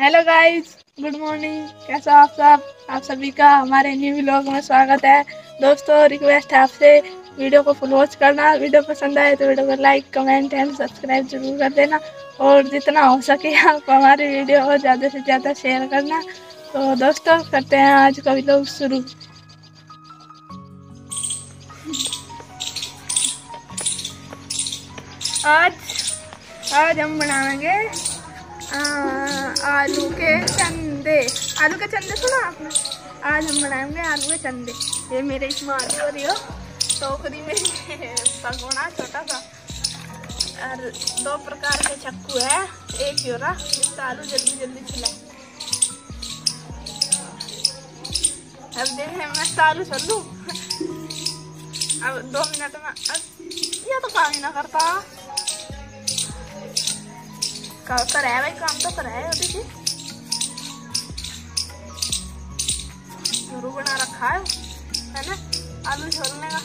Hello guys, good morning. कैसा आप सब? आप सभी का हमारे न्यू व्लॉग में स्वागत है। दोस्तों, रिक्वेस्ट है आपसे वीडियो को फुल वॉच करना। वीडियो पसंद आए तो वीडियो को लाइक, कमेंट एंड सब्सक्राइब जरूर कर देना और जितना हो सके आप हमारी वीडियो को ज़्यादा से ज़्यादा शेयर करना। तो दोस्तों, करते हैं आज का व्लॉग शुरू। आज हम बनाएंगे आलू के चंदे। आलू के चंदे सुना आपने? आज हम बनाएंगे आलू के चंदे। ये मेरे स्मार्ट हो रही हो टोकरी में भगोना छोटा सा और 2 प्रकार के चक्कू है। एक ही हो रहा, इसका आलू जल्दी जल्दी छिला। अब देखने मैं आलू छोड़ लूँ। अब 2 मिनट में ये तो काम ही ना करता। कर है भाई, काम तो कर है। देखिए गुरु बना रखा है ना आलू छोड़ने का।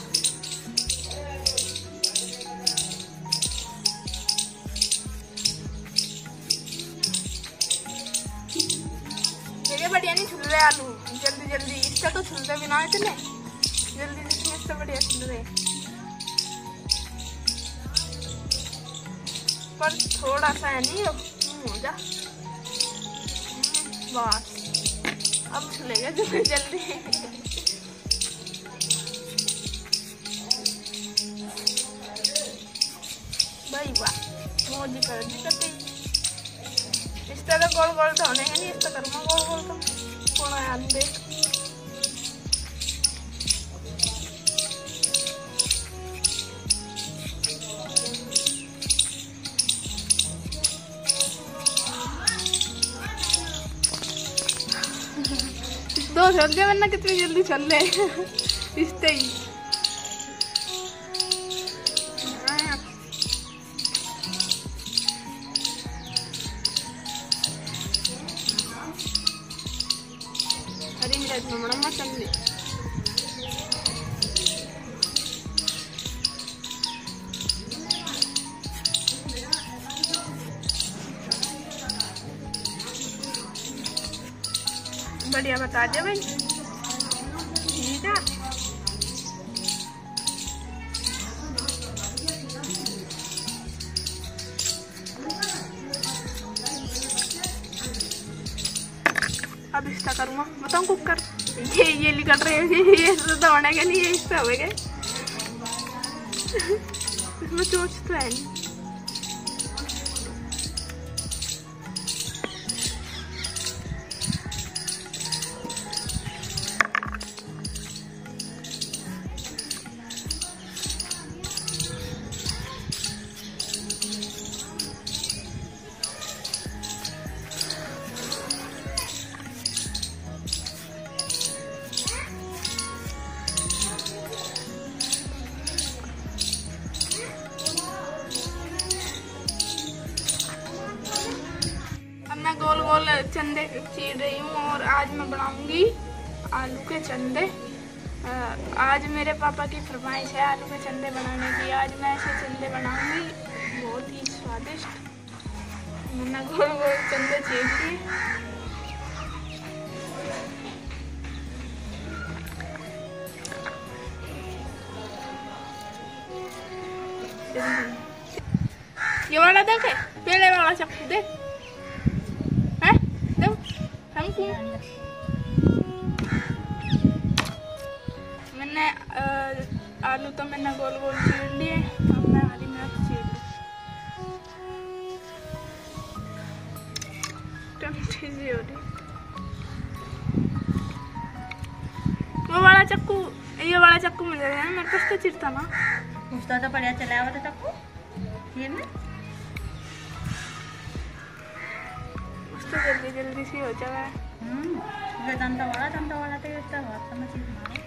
देखिए बढ़िया नहीं छुल रहे आलू, जल्दी जल्दी। इससे तो छुलते भी ना इतने जल्दी, जिसमें इससे बढ़िया छुल रहे। पर थोड़ा सा है नहीं हो जा बस। अब छुलेगा जल्दी जल्दी। भाई वाह, मोदी कर दी करते। इस तरह गोल गोल तो होने नहीं, इस तरह करूँगा गोल गोल तो कौन आया देख। दो छोड़ दिया वरना कितनी जल्दी चल रहे इससे ही। हरी मिर्च में बड़ा मसाले बढ़िया बता दे भाई। ठीक है, अब इसका करूँगा बताऊँ कुकर। ये निकल रहे हैं ये दौड़ने के लिए इससे हो गए। इसमें चोच तो है नहीं। गोल गोल चंदे चीर रही हूँ और आज मैं बनाऊंगी आलू के चंदे। आज मेरे पापा की फरमाइश है आलू के चंदे बनाने की। आज मैं ऐसे चंदे बनाऊंगी, बहुत ही स्वादिष्ट। मैंने गोल गोल चंदे चीर दिए। ये वाला देखे, पहले वाला चक्कू देख। मैंने आलू तो मैंने गोल गोल चीर लिए। अब मैं हरी मिर्च चीर ली। हो रही ये वाला चक्कू मिल गया है मेरे पास तो चिरता ना उसका तो बढ़िया चला हुआ था चक्कू। ये ना उससे जल्दी जल्दी सी हो जाए। तंता वाला तो इसका बहुत समझ मारे।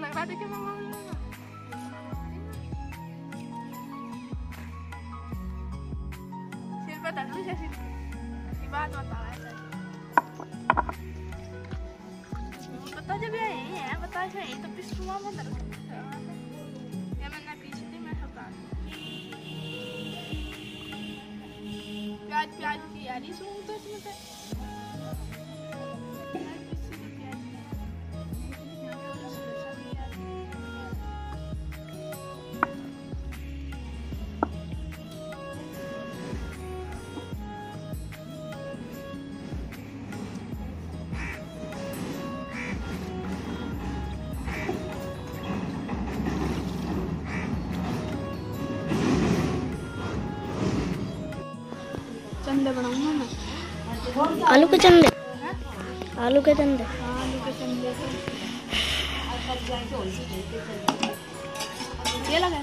लग रहा देखिए मामा सिर पे तकली जैसी बात बता रहा है बता जब यही है बता यही तो पिछुआ मत ये मैंने पीछे थी मैं हटा प्याज की यारी सुन तो इसमें से चंदे बनाऊंगा मैं आलू के चंदे आलू के चंदे आलू के चंदे ये लगा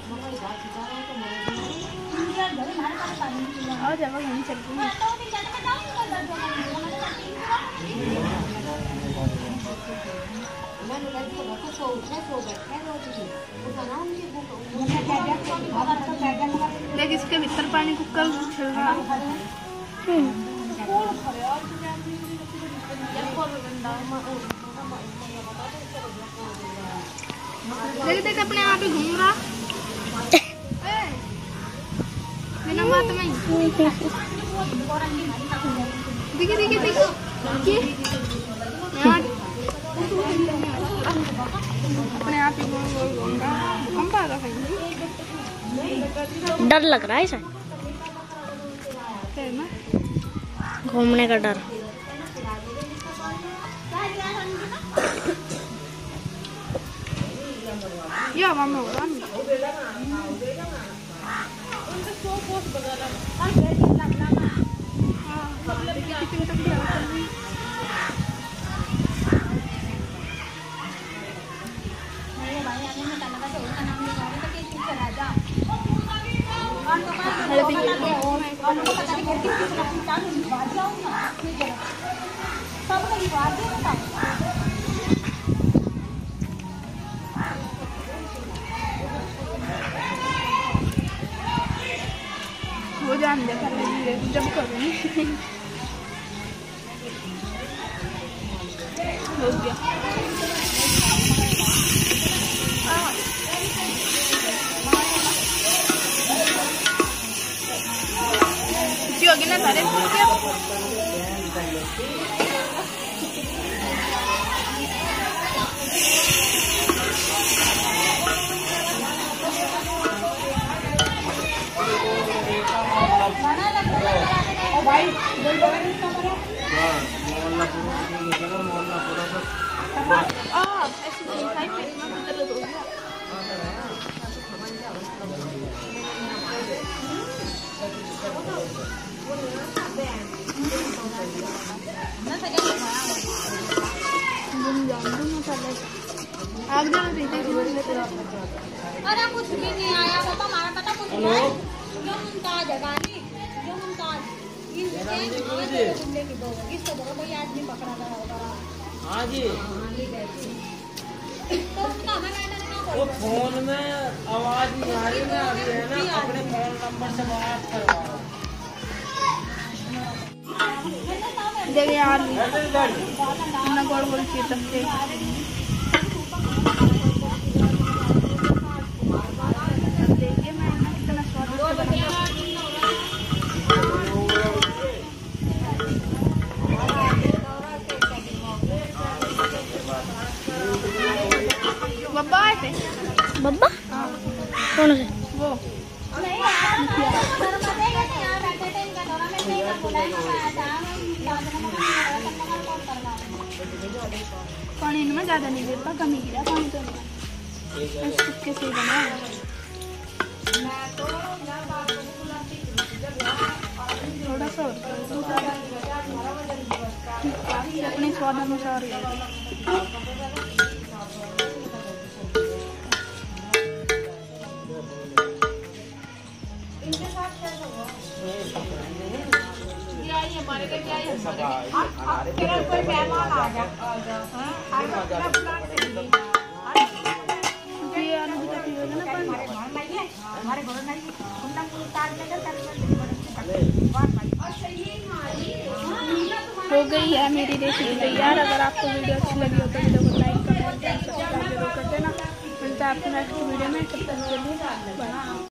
और जब हम चलते हैं देख इसके भीतर पानी कुकर छिल रहा देख देख अपने आप ही घूम रहा बिना बात में देखिए देखिए देखिए अपने आप ही घूम रहा हम पा रहा है डर लग रहा है इसे घूमने का डर या मामा बोला वो जान दे जब करूँगी हो गया होगी ना सारे अरे कुछ भी नहीं आया वो तो हमारा पता कुछ नहीं है जो मुमताज है गाली जो मुमताज इसको बोलो कोई आदमी पकड़ा गया होगा हाँ जी तो उसका हमें वो फोन में आवाज नहीं आ रही है अभी है ना अपने फोन नंबर से बात करवाओ देखिए यार ना गोल गोल की तस्ते देखिए मैं कितना स्वादिष्ट बब्बा आए थे बब्बा कौन से वो पानी इनमें ज्यादा नहीं गिरता कम ही गिरा पानी तो सुक्के से बना थोड़ा सा अपने स्वाद अनुसार हमारे लिए क्या है हो गई है मेरी रेसिपी तैयार। अगर आपको वीडियो अच्छी लगी हो तो वीडियो को लाइक कमेंट एंड सब्सक्राइब जरूर कर देना। मिलता है आपको नेक्स्ट वीडियो में, तब तक के लिए बाय।